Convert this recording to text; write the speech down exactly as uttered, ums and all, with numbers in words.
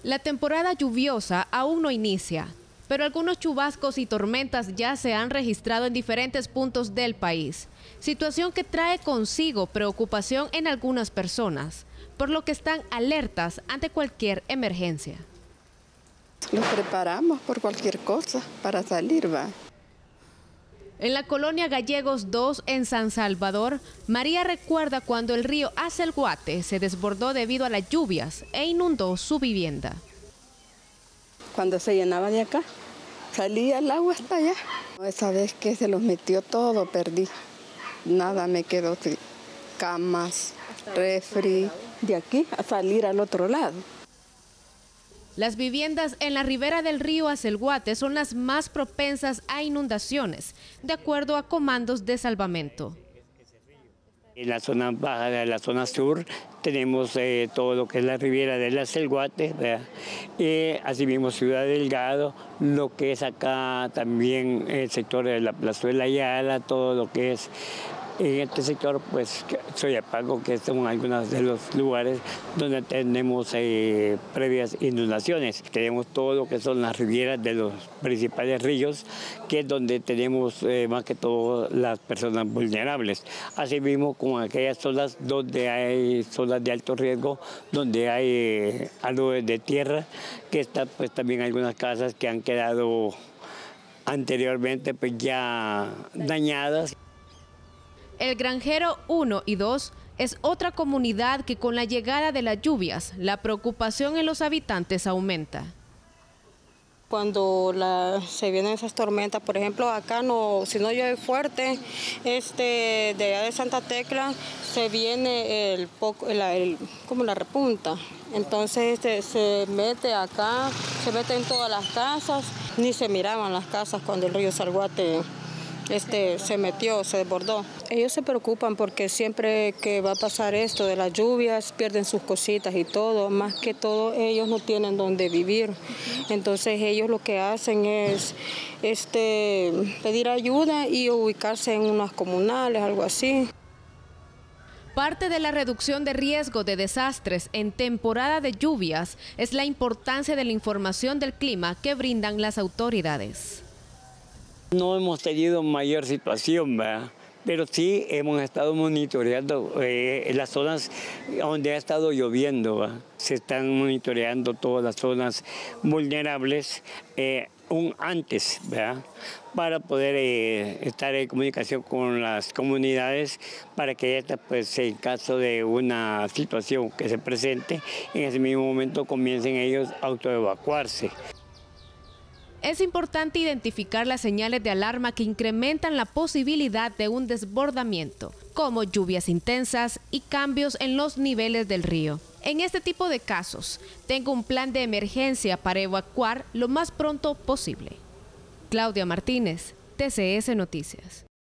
La temporada lluviosa aún no inicia, pero algunos chubascos y tormentas ya se han registrado en diferentes puntos del país, situación que trae consigo preocupación en algunas personas, por lo que están alertas ante cualquier emergencia. Nos preparamos por cualquier cosa para salir, va. En la colonia Gallegos dos, en San Salvador, María recuerda cuando el río Acelguate se desbordó debido a las lluvias e inundó su vivienda. Cuando se llenaba de acá, salía el agua hasta allá. Esa vez que se los metió todo, perdí. Nada me quedó, camas, refri, de aquí a salir al otro lado. Las viviendas en la ribera del río Acelguate son las más propensas a inundaciones, de acuerdo a comandos de salvamento. En la zona baja de la zona sur tenemos eh, todo lo que es la ribera del Acelguate, eh, asimismo Ciudad Delgado, lo que es acá también el sector de la Plazuela Ayala, todo lo que es en este sector, pues Soyapango, que son algunos de los lugares donde tenemos eh, previas inundaciones. Tenemos todo lo que son las ribieras de los principales ríos, que es donde tenemos eh, más que todo las personas vulnerables. Asimismo, con aquellas zonas donde hay zonas de alto riesgo, donde hay eh, algo de tierra, que están pues también algunas casas que han quedado anteriormente pues ya dañadas. El Granjero uno y dos es otra comunidad que con la llegada de las lluvias, la preocupación en los habitantes aumenta. Cuando la, se vienen esas tormentas, por ejemplo, acá no, si no llueve fuerte, este, de allá de Santa Tecla se viene el poco, el, el, como la repunta. Entonces este, se mete acá, se mete en todas las casas, ni se miraban las casas cuando el río Acelguate Este, se metió, se desbordó. Ellos se preocupan porque siempre que va a pasar esto de las lluvias, pierden sus cositas y todo. Más que todo, ellos no tienen dónde vivir. Entonces ellos lo que hacen es este, pedir ayuda y ubicarse en unas comunales, algo así. Parte de la reducción de riesgo de desastres en temporada de lluvias es la importancia de la información del clima que brindan las autoridades. No hemos tenido mayor situación, ¿verdad? Pero sí hemos estado monitoreando eh, las zonas donde ha estado lloviendo, ¿verdad? Se están monitoreando todas las zonas vulnerables eh, un antes, ¿verdad? Para poder eh, estar en comunicación con las comunidades para que estas, pues, en caso de una situación que se presente, en ese mismo momento comiencen ellos a autoevacuarse. Es importante identificar las señales de alarma que incrementan la posibilidad de un desbordamiento, como lluvias intensas y cambios en los niveles del río. En este tipo de casos, tengo un plan de emergencia para evacuar lo más pronto posible. Claudia Martínez, T C S Noticias.